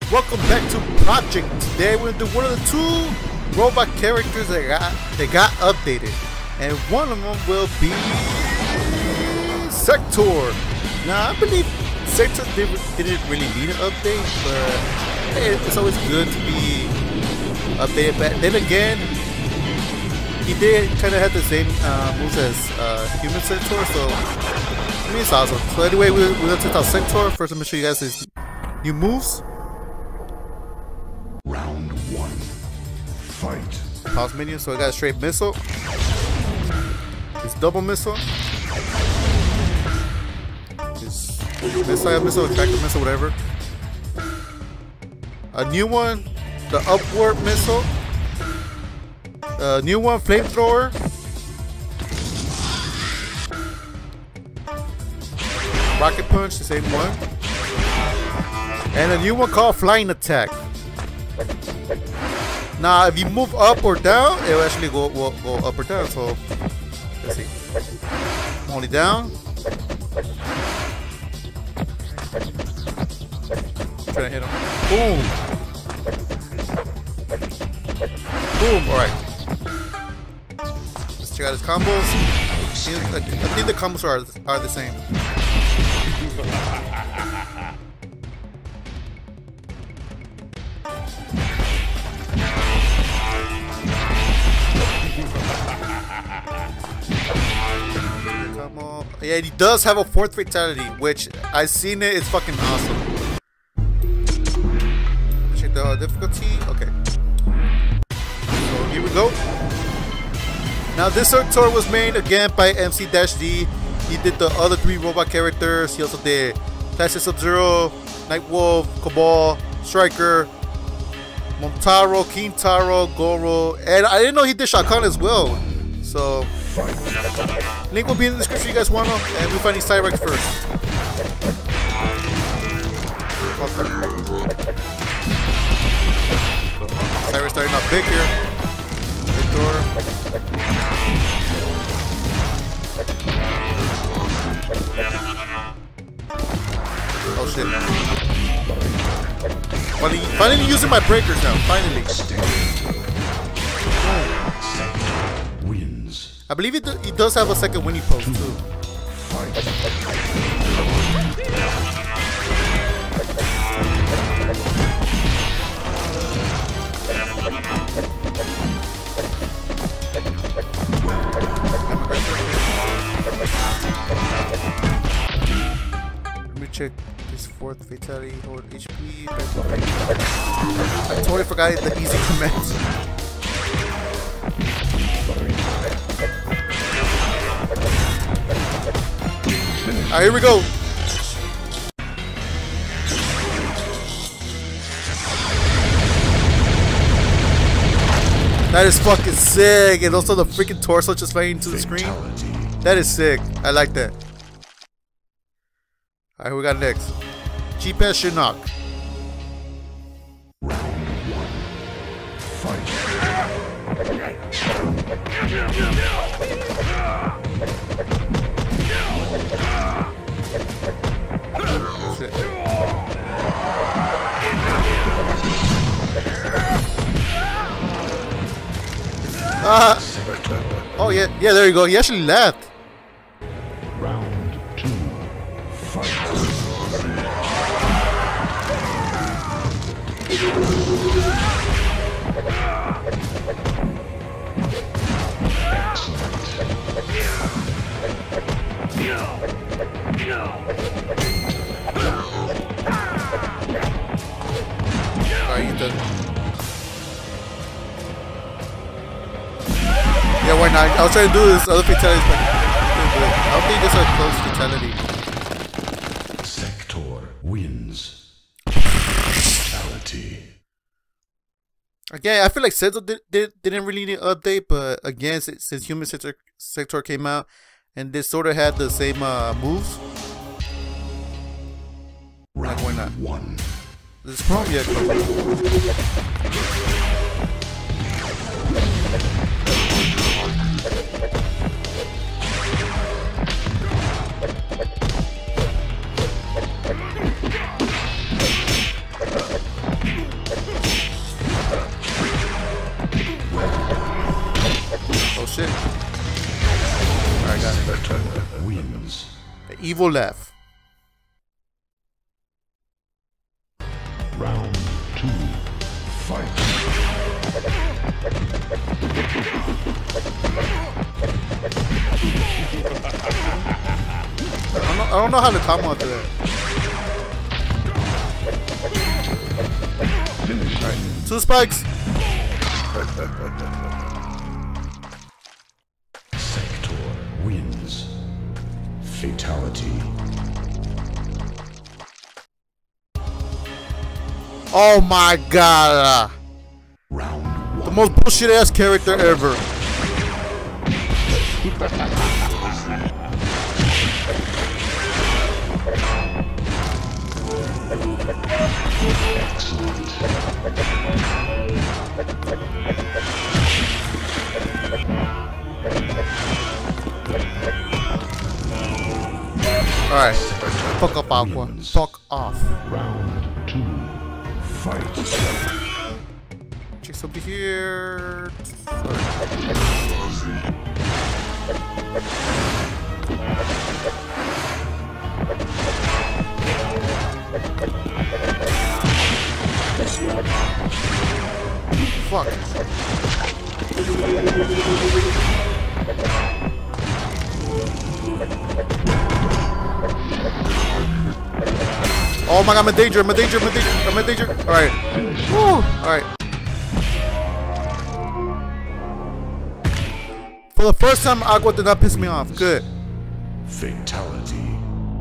Welcome back to Project. Today we're gonna do one of the two robot characters that got updated, and one of them will be Sector. Now I believe Sector didn't really need an update, but hey, it's always good to be updated. But then again, he did kind of have the same moves as human Sector, so I mean it's awesome. So anyway, we're gonna test out Sector. First, I'm gonna show you guys his new moves. Round one. Fight. Pause menu, so I got a straight missile. His double missile. His missile, attractive missile, whatever. A new one, the upward missile. A new one, flamethrower. Rocket punch, the same one. And a new one called flying attack. Now, if you move up or down, it will actually go up or down. So, let's see. Only down. Trying to hit him. Boom. Boom. All right. Let's check out his combos. I think the combos are the same. Yeah, he does have a fourth fatality, which I've seen it. It's fucking awesome. Check the difficulty. Okay. So here we go. Now this Sector was made again by MC-D. He did the other three robot characters. He also did Classic Sub-Zero, Nightwolf, Cabal, Striker, Montaro, Kintaro, Goro, and I didn't know he did Shao Kahn as well. So link will be in the description if you guys want them, and we find these Cyrex first. Cyrex starting off big here. Victor. Oh shit. Finally using my breakers now, finally. I believe he does have a second winning pose too. Let me check his fourth fatality. Hold HP. I totally forgot the easy commands. Alright, here we go. That is fucking sick. And also the freaking torso just flying into the screen. That is sick. I like that. Alright, who we got next? G-Pass Shinnok. Oh yeah, there you go. He actually laughed. Round two. Fight. Alright, he's done. Yeah, why not? I was trying to do this other fatalities, but I don't think this is a close fatality. Sector wins. Fatality. Again, I feel like Sector didn't really need an update, but again, since Human Sector came out, and this sort of had the same moves. Round why not? One. This is probably a evil laugh. Round 2. Fight. I don't know how to come after that. Finish. Right. 2 spikes. Sector wins. Fatality. Oh my god. Round 1. The most bullshit ass character ever. Alright. Fuck up, Aqua. Fuck off. Round 2. Fight. Chicks over here. Fuck. Oh my god, I'm in danger, I'm in danger, I'm in danger, I'm in danger. Alright. Alright. For the first time, Aqua did not piss me off. Good. Fatality.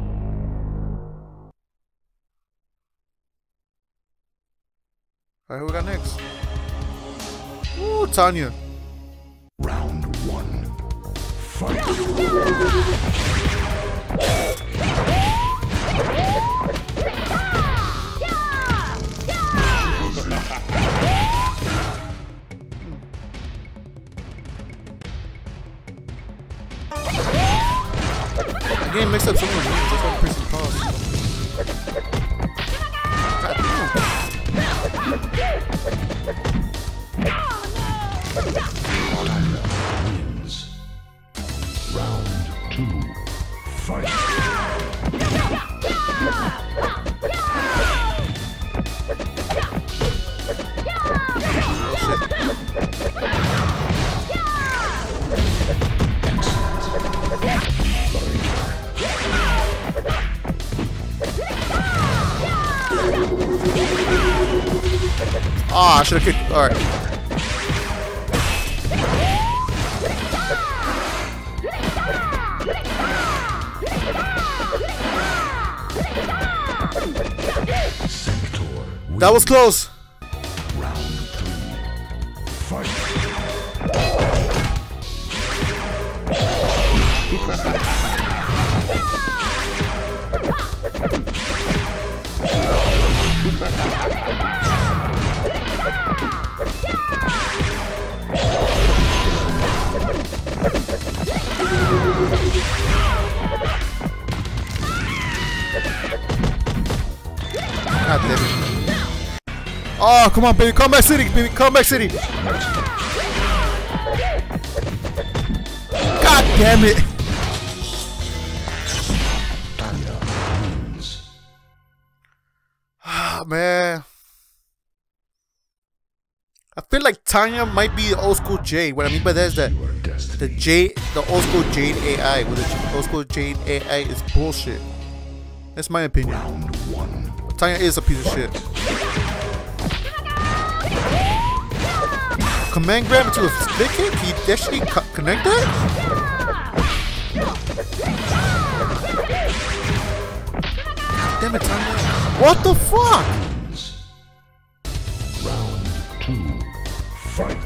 Alright, who we got next? Ooh, Tanya. Round 1. Fight. The game mixed up so many names, that's why I'm pressing pause. God Tanya wins. Round 2. Fight. Ah, I should have kicked. Alright. That was close. Round 3. Fight. God damn it. Oh, come on, baby. Comeback City, baby. Comeback City. God damn it. Tanya wins. Ah, man. I feel like Tanya might be the old school Jade. What I mean by that is that Your destiny. the old school Jade AI, with the old school Jade AI is bullshit. That's my opinion. Round 1. Tanya is a piece of shit. Command grab into a split kick? He actually connect that? Damn it, Tanya. What the fuck? Round 2. Fight.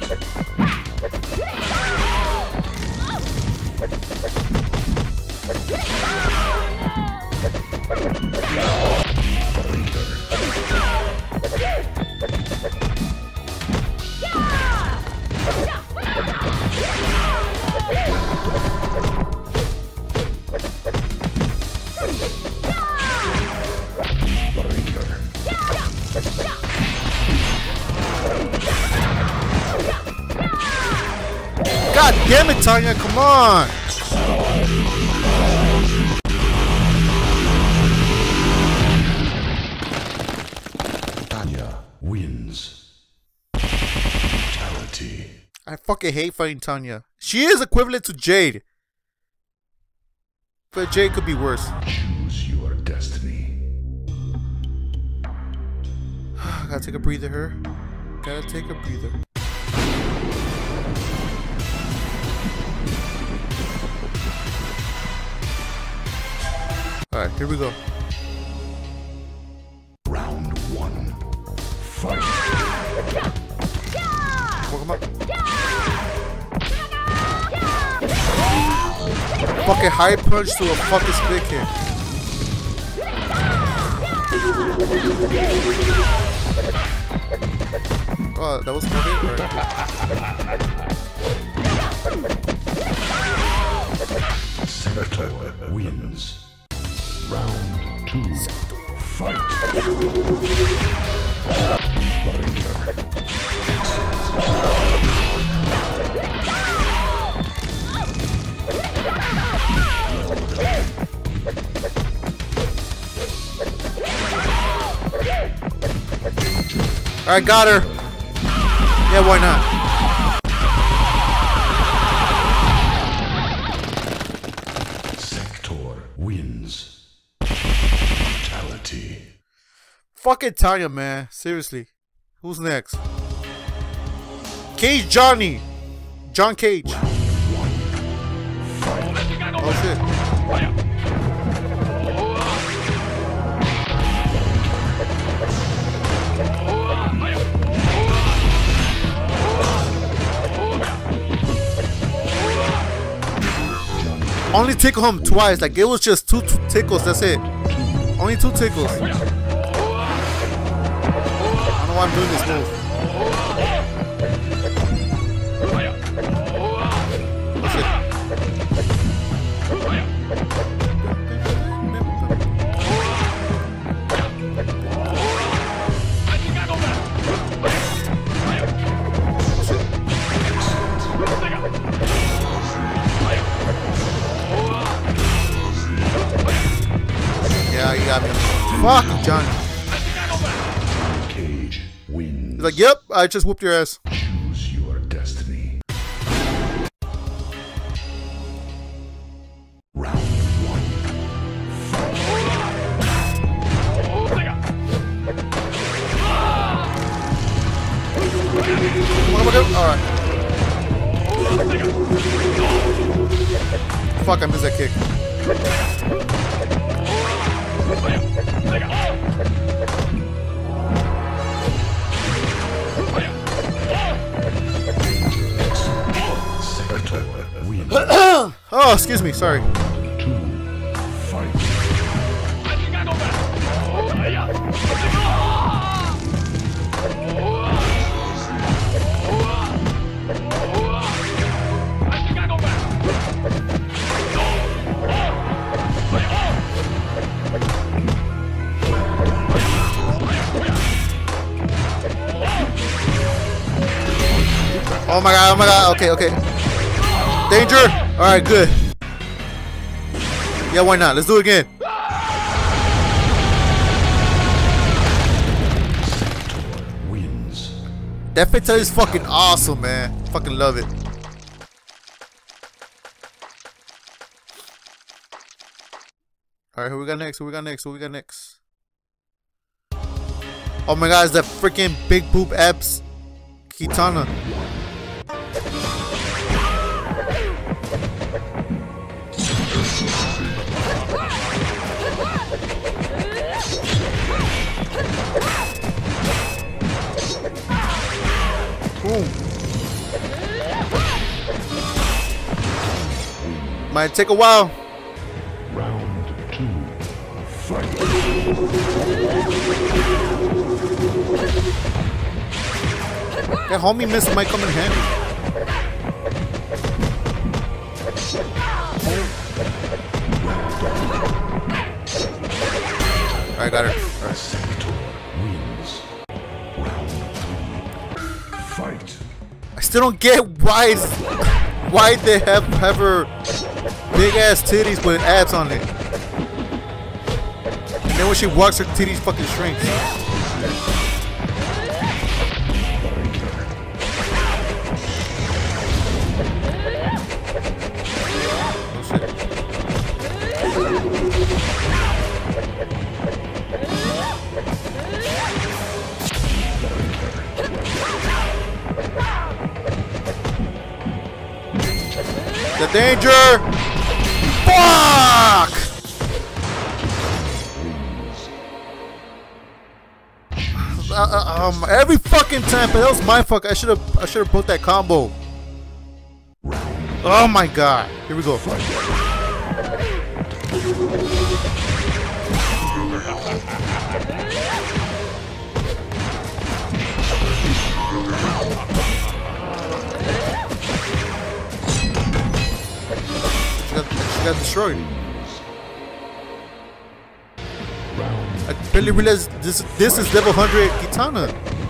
God damn it, Tanya, come on! Tanya wins. Fatality. I fucking hate fighting Tanya. She is equivalent to Jade. But Jade could be worse. Choose your destiny. Gotta take a breather here. Gotta take a breather. Alright, here we go. Round 1. Fight. Welcome up. Fucking high punch to a fucking split kick. Oh, that was more hit? Sector wins. Round 2. Fight. Alright, got her. Yeah, why not? Sector wins. Fatality. Fucking Tanya, man. Seriously. Who's next? Cage Johnny. John Cage. Oh shit. Only tickle him twice. Like it was just two tickles. That's it. Only 2 tickles. I don't know why I'm doing this move. That's it. Yeah, you got me. Fuck, John. Cage wins. He's like, yep, I just whooped your ass. Choose your destiny. Round 1. Fight. Alright. Fuck, I missed that kick. Oh, excuse me, sorry. 2. Fight. Oh my god, oh my god, okay, okay. Danger! Alright, good. Yeah, why not? Let's do it again. Wins. That fatality is fucking awesome, man. Fucking love it. Alright, who we got next? Who we got next? Who we got next? Oh my god, it's that freaking big boob abs Kitana. Boom. Might take a while. Round 2. Fight. That homie miss might come in handy. Alright, got her. Alright. Sector wins. Round 3. Fight. I still don't get why they have her big ass titties with abs on it. And then when she walks, her titties fucking shrinks. The danger! Fuck! Every fucking time, but that was my fuck. I should have put that combo. Oh my god! Here we go. She got destroyed. I barely realized this is level 100 Kitana.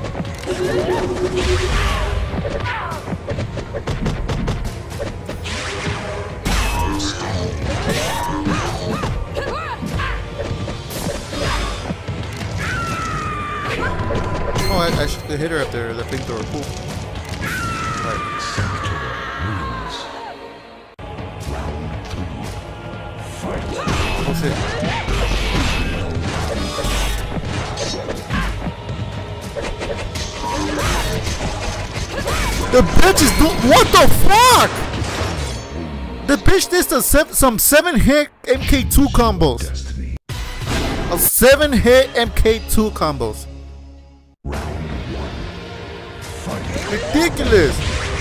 Oh, I should hit her up there. That flamethrower, cool. Alright. Oh shit. The bitch is doing. What the fuck? The bitch did some 7-hit MK2 combos. A 7-hit MK2 combos. Ridiculous.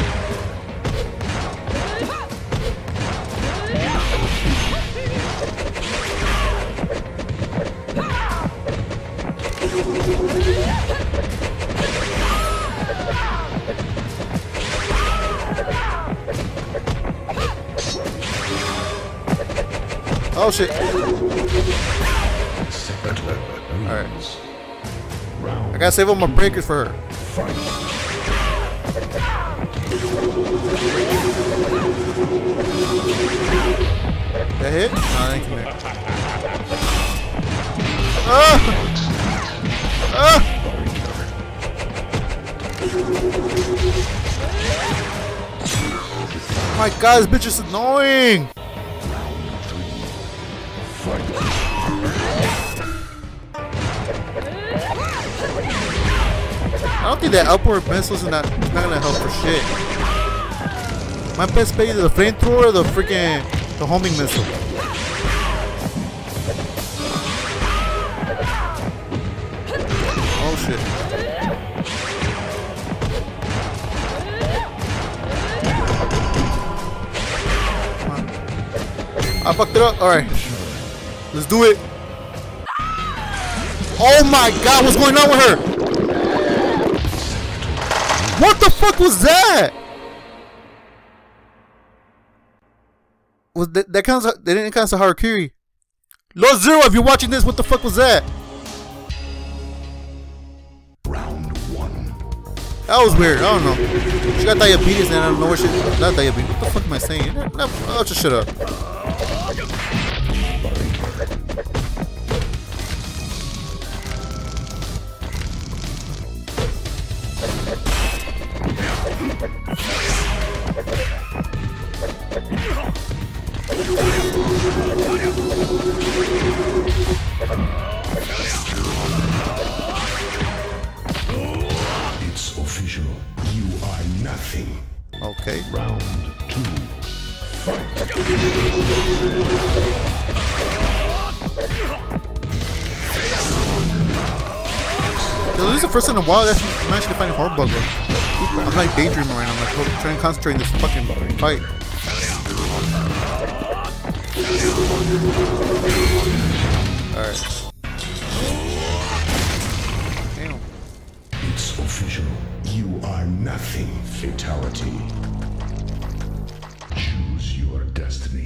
Oh shit. Alright. I gotta save all my breakers for her. That hit? No, that ain't connect. Oh my god, this bitch is annoying! I don't think that upward missiles is not gonna help for shit. My best bet is the flamethrower or the freaking homing missile. Oh shit. I fucked it up. Alright. Let's do it. Oh my god, what's going on with her? What the fuck was that? Was that counts? They didn't count as a Harakiri. Lord Zero, if you're watching this, what the fuck was that? Round 1. That was weird. I don't know. She got diabetes and I don't know what she. Not diabetes. What the fuck am I saying? I'll just shut up. It's official. You are nothing. Okay. Round 2. Fight. Yo, this is the first time in a while that I'm actually finding Hornbuckle. I'm like daydreaming right now. I'm like trying to concentrate in this fucking fight. Alright. Damn. It's official. You are nothing. Fatality. Choose your destiny.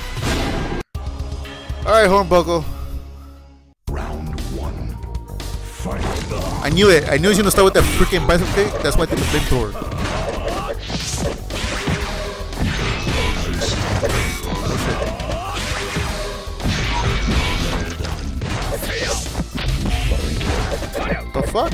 Alright, Hornbuckle. Round 1. Fight. I knew it. I knew he was gonna start with that freaking bicep kick. That's why I did the flamethrower. The fuck?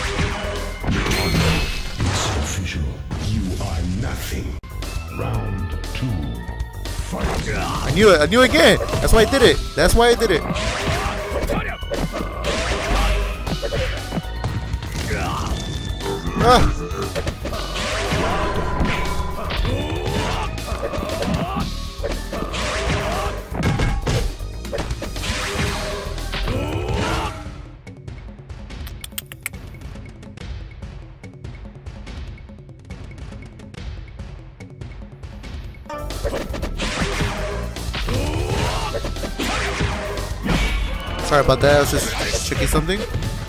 It's official. You are nothing. Round 2. Fight. I knew it. I knew it again. That's why I did it. That's why I did it. Ah. Sorry about that. I was just checking something.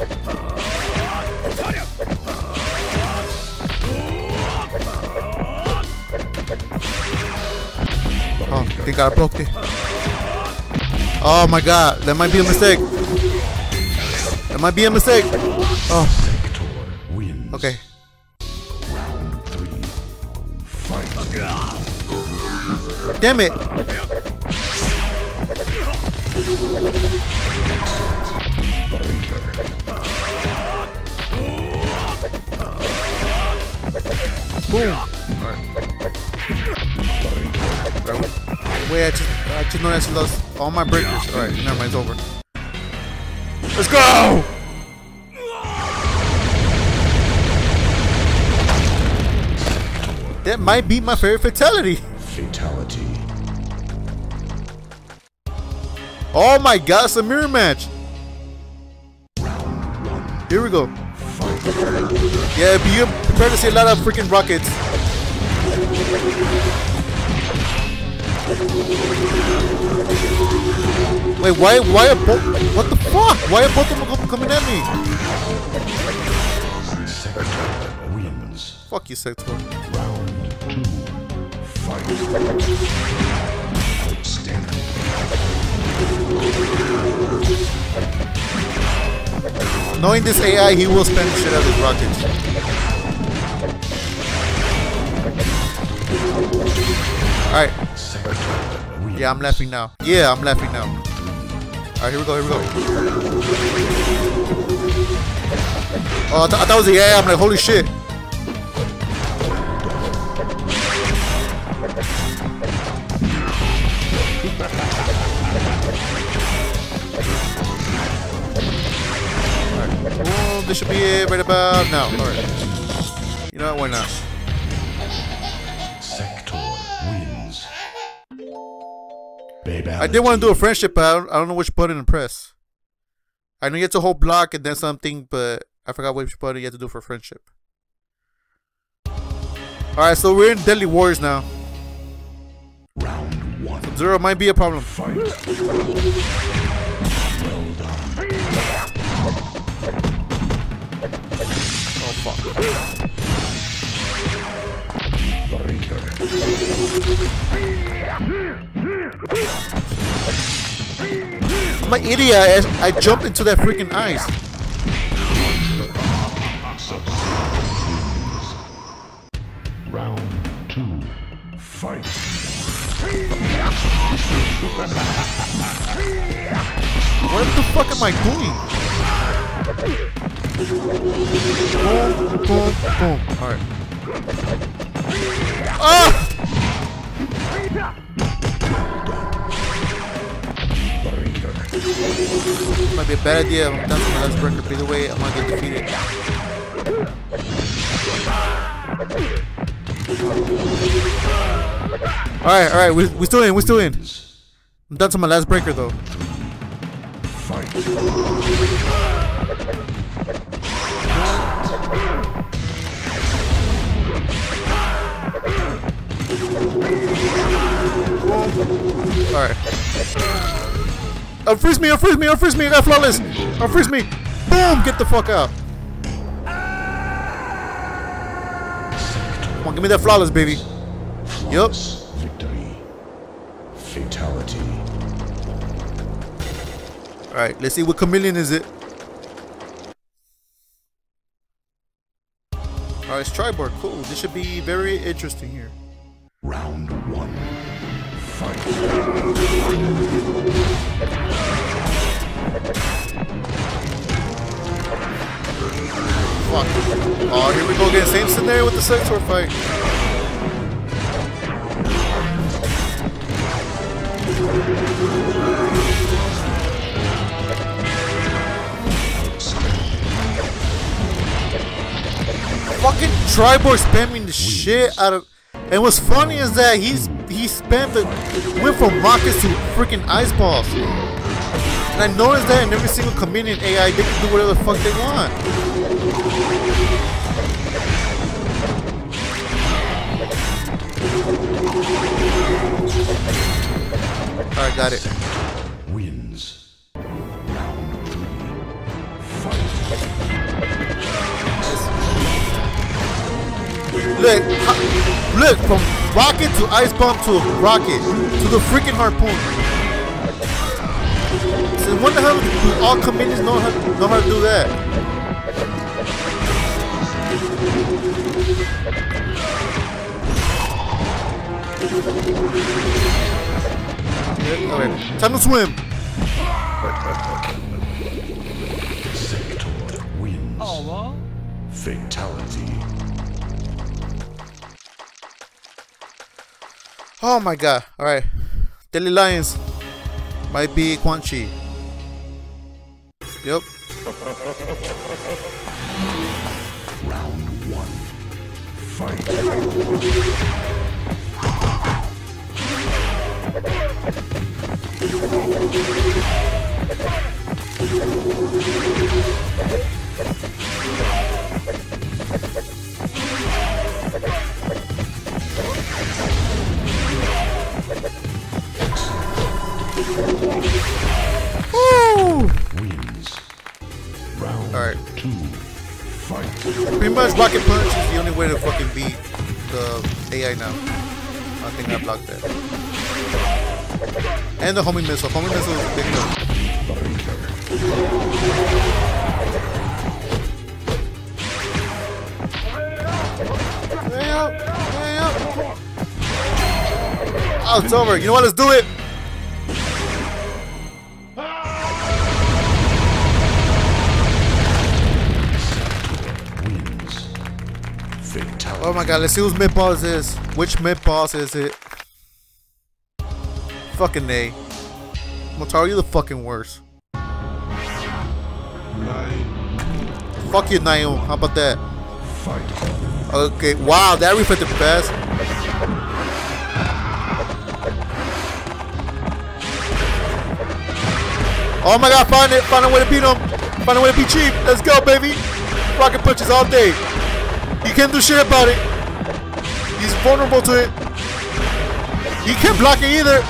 Oh, I think I broke it. Oh my god, that might be a mistake. That might be a mistake. Oh. Okay. Damn it. Boom. Wait, I just noticed I lost all my breakers. Alright, never mind, it's over. Let's go! That might be my favorite fatality. Fatality. Oh my god, it's a mirror match. Here we go. Yeah, but you're prepared to see a lot of freaking rockets. Wait, why are both? What the fuck? Why are both of them coming at me? Wins. Fuck you, Sector. Round 2. Fight. Outstanding. Knowing this AI, he will spend shit out of his rockets. Alright. Yeah, I'm laughing now. Yeah, I'm laughing now. Alright, here we go, here we go. Oh, I thought it was the AI. I'm like, holy shit. Well, this should be it right about now. Alright. You know what? Why not? Sector wins. I did want to do a friendship, but I don't know which button to press. I know you have to hold block and then something, but I forgot which button you have to do for friendship. Alright, so we're in Deadly Warriors now. Round 1. Sub-Zero might be a problem. Fight. Well done. Oh fuck. I'm an idiot. I jumped into that freaking ice. Round 2. Fight. What the fuck am I doing? Boom, boom, boom. Alright. Ah! Might be a bad idea. I'm down to my last breaker. Either way, I'm gonna get defeated. Alright, we still in, I'm down to my last breaker though. Fight. Alright. Freeze me, I got flawless. Freeze me. Boom, get the fuck out. Come on, give me that flawless, baby. Yup. Victory. Fatality. Alright, let's see what chameleon is it. Alright, it's Triborg. Cool. This should be very interesting here. Round 1. Fight. Fuck. Oh, here we go again. Same scenario with the Sector fight. Fucking Triborg spamming the shit out of. And what's funny is that he spammed went from rockets to freaking ice balls. And I noticed that in every single chameleon AI, they can do whatever the fuck they want. Alright, got it. Wins. Round Look, look, from rocket to ice bomb to rocket to the freaking harpoon. So what the hell do all comedians know how to do that? Alright, time to swim. Sector wins. Fatality. Oh my god. Alright. Deadly Lions might be Quan Chi. Yep. Round 1. Fight. Woo! Wins. Round Alright. 2. Fight. Pretty much Rocket Punch is the only way to fucking beat the AI now. I think I blocked that. And the homing missile. Homing missile is a big deal. Hey up! Hey up! Oh, it's over. You know what? Let's do it! Fatality. Oh my god, let's see whose mid boss is. Which mid boss is it? Fucking A. Motaro, you the fucking worst. Fuck you, Naeum. How about that? Fight. Okay, wow, that reflected fast. Oh my god, find a way to beat him. Find a way to be cheap. Let's go, baby. Rocket punches all day. You can't do shit about it. He's vulnerable to it. You can't block it either.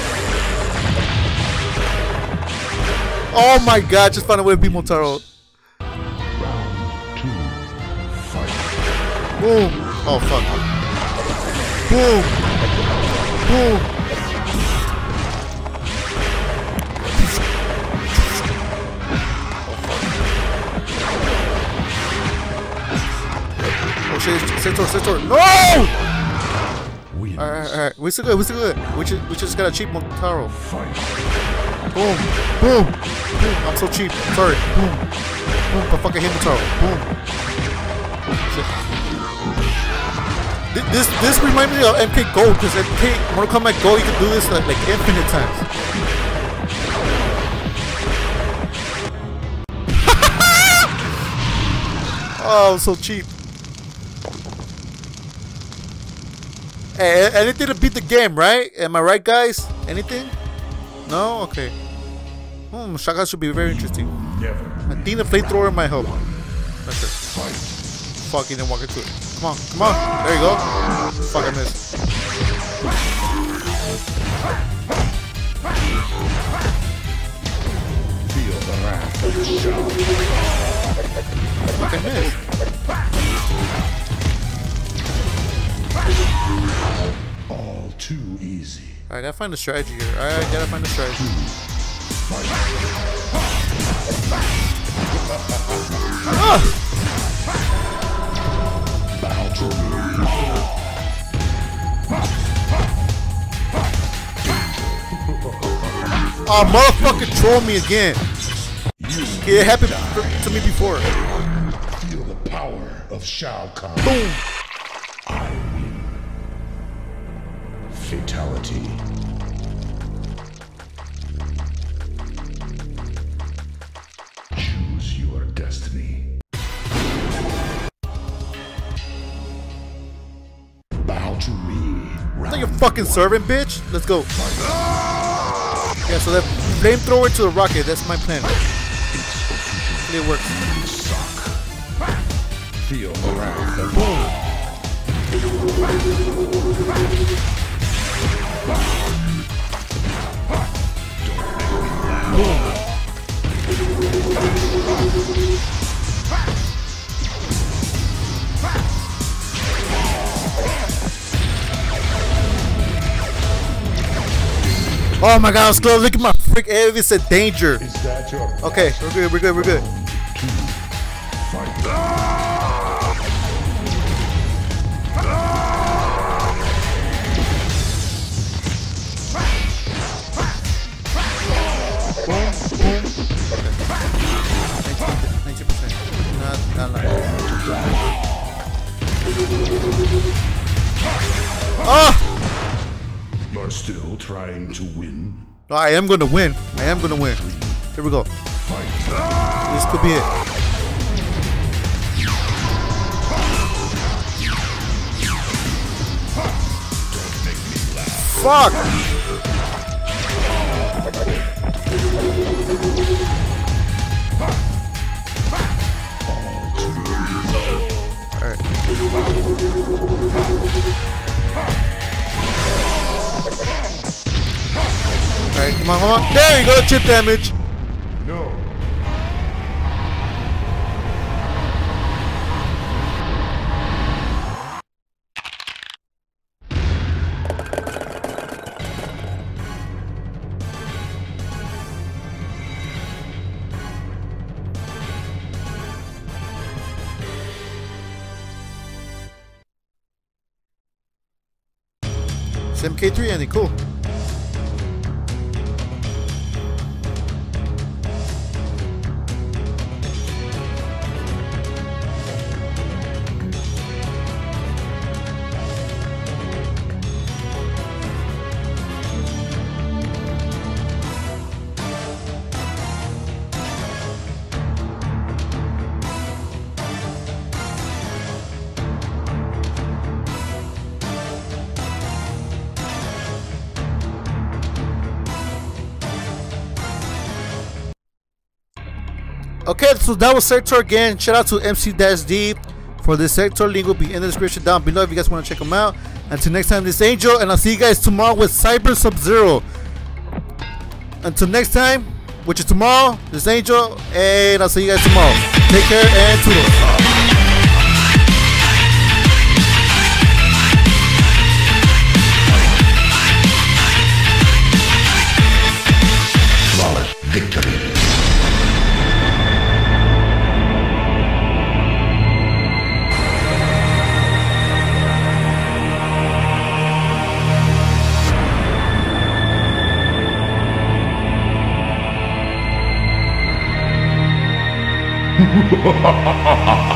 Oh my god, just find a way to beat Motaro. Round 2. Fight. Boom. Oh fuck. Boom. Boom. Oh shit, Sector. No! Wins. Alright. We still good. We just got a cheap Motaro. Fight. Boom. I'm so cheap. Sorry. Boom. I fucking hate Motaro. Boom. Shit. This reminds me of MK Gold, because MK Mortal Kombat Gold, you can do this like infinite times. Oh, so cheap. Hey, anything to beat the game, right? Am I right, guys? Anything? No? Okay. Shotgun should be very interesting. Never. I think the flamethrower might help. That's it. Fight. Fuck, he didn't walk into it. Come on. There you go. Fuck, I missed. Feel the wrath of Shao. Fuck, I missed. All too easy. Alright, gotta find a strategy here. Alright, gotta find a strategy. Ah! Bow to me. Oh, motherfucker trolled me again. It happened to me before. Feel the power of Shao Kahn. Boom. I win. Fatality. Choose your destiny. Bow to me. Like a fucking servant, bitch. Let's go. Yeah, so that flamethrower to the rocket. That's my plan. It works. Suck. Feel the wrath of Oh my god, I was close. Look at my freak. It said danger. Is that your Okay, we're good, we're good, we're good. Boom, boom. 19%. Not like. Oh! You're still trying to win? I am gonna win. I am gonna win. Here we go. This could be it. Fuck! Alright. Alright, come on, come on. There you go, chip damage. No. It's MK3 ending, cool. Okay, so that was Sector again. Shout out to MC-D for this Sector. Link will be in the description down below if you guys want to check them out. Until next time, this is Angel, and I'll see you guys tomorrow with Cyber Sub-Zero. Until next time, which is tomorrow, this is Angel, and I'll see you guys tomorrow. Take care and toodles. Victory. Ha ha ha ha ha!